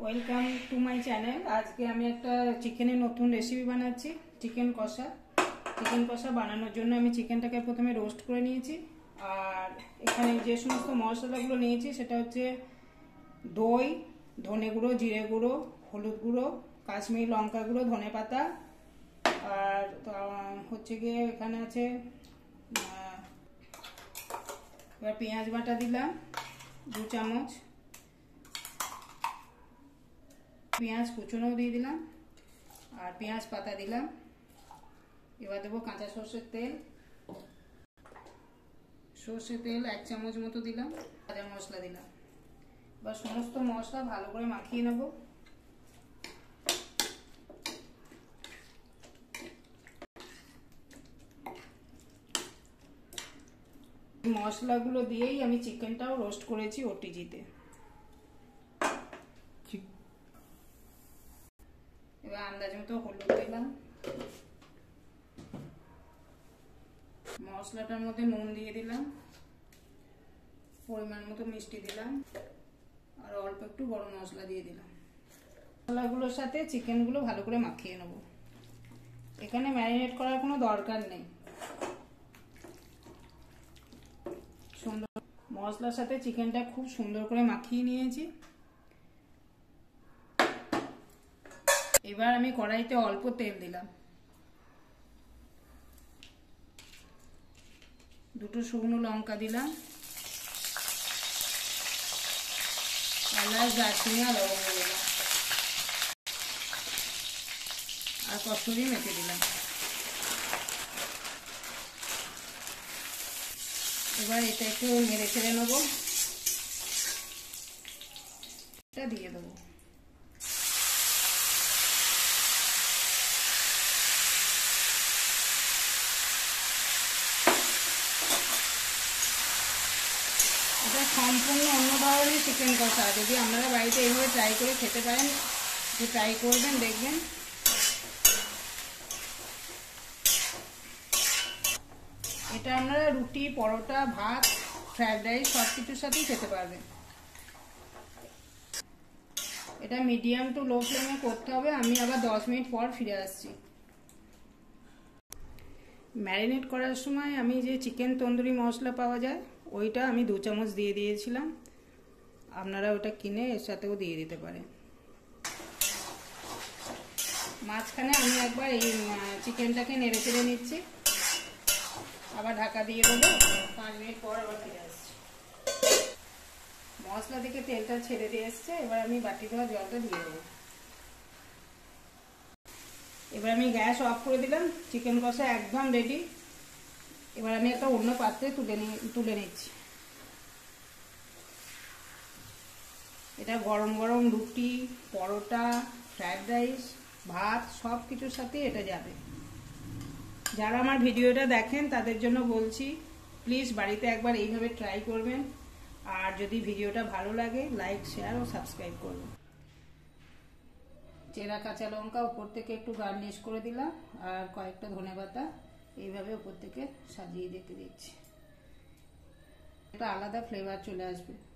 Welcome to my channel. আজকে আমি একটা চিকেনের নতুন রেসিপি বানাচ্ছি, চিকেন কষা। চিকেন কষা বানানোর জন্য আমি চিকেনটাকে প্রথমে রোস্ট করে নিয়েছি। আর এখানে যে সমস্ত মশলাগুলো নিয়েছি সেটা হচ্ছে দই, ধনে গুঁড়ো, জিরে গুঁড়ো, হলুদ গুঁড়ো, কাশ্মীরি লঙ্কা গুঁড়ো, ধনে পাতা, আর হচ্ছে গিয়ে এখানে আছে এবার পেঁয়াজ বাটা দিলাম 2 চামচ, পেঁয়াজ কুচনো দিয়ে দিলাম, আর পেঁয়াজ পাতা দিলাম। এবার দেবো কাঁচা সর্ষের তেল, 1 চামচ মতো দিলাম, ভাজা মশলা দিলাম। এবার সমস্ত মশলা ভালো করে মাখিয়ে নেব। মশলাগুলো দিয়েই আমি চিকেনটাও রোস্ট করেছি ওটিজিতে। এবার আন্দাজ মতো হলুদ দিলাম, মশলাটার মধ্যে নুন দিয়ে দিলাম, পরিমাণ মতো মিষ্টি দিলাম, আর অল্প একটু গরম মশলা দিয়ে দিলাম। মশলাগুলোর সাথে চিকেনগুলো ভালো করে মাখিয়ে নেব। এখানে ম্যারিনেট করার কোনো দরকার নেই। সুন্দর মশলার সাথে চিকেনটা খুব সুন্দর করে মাখিয়ে নিয়েছি। এবার আমি কড়াইতে অল্প তেল দিলাম, 2 শুকনো লঙ্কা দিলাম, এলাচ, দারচিনি আর লবঙ্গ দিলাম, আর কসুরি মেথি দিলাম। এবার এটা একটু নেড়ে ছেড়ে নেবো, এটা দিয়ে দেবো। এটা সম্পূর্ণ অন্য ধরনের চিকেন কষা। যদি আপনারা বাড়িতে এইভাবে ট্রাই করে খেতে পারেন, যে ট্রাই করবেন দেখবেন। এটা আপনারা রুটি, পরোটা, ভাত, ফ্রাইড রাইস সব কিছুর সাথেই খেতে পারবেন। এটা মিডিয়াম টু লো ফ্লেমে করতে হবে। আমি আবার 10 মিনিট পর ফিরে আসছি। ম্যারিনেট করার সময় আমি যে চিকেন তন্দুরি মশলা পাওয়া যায় ওইটা আমি 2 চামচ দিয়ে দিয়েছিলাম। আপনারা ওটা কিনে এর সাথেও দিয়ে দিতে পারেন। মাঝখানে আমি একবার এই চিকেনটাকে নেড়ে চেড়ে নিচ্ছি, আবার ঢাকা দিয়ে দেবো। 5 মিনিট পর আবার ফিরে আসছি। মশলা থেকে তেলটা ছেড়ে দিয়ে এসছে। এবার আমি বাটি ধোয়া জলটা দিয়ে দেবো। এবার আমি গ্যাস অফ করে দিলাম। চিকেন কষা একদম রেডি। এবার আমি একটা অন্য পাত্রে তুলে নিচ্ছি। এটা গরম গরম রুটি, পরোটা, ফ্রাইড রাইস, ভাত সব কিছুর সাথে এটা যাবে। যারা আমার ভিডিওটা দেখেন তাদের জন্য বলছি, প্লিজ বাড়িতে একবার এইভাবে ট্রাই করবেন। আর যদি ভিডিওটা ভালো লাগে লাইক, শেয়ার ও সাবস্ক্রাইব করবেন। চেরা কাঁচা লঙ্কা উপর থেকে একটু গার্নিশ করে দিলাম, আর কয়েকটা ধনেপাতা এইভাবে উপর থেকে সাজিয়ে দিচ্ছি। একটা আলাদা ফ্লেভার চলে আসবে।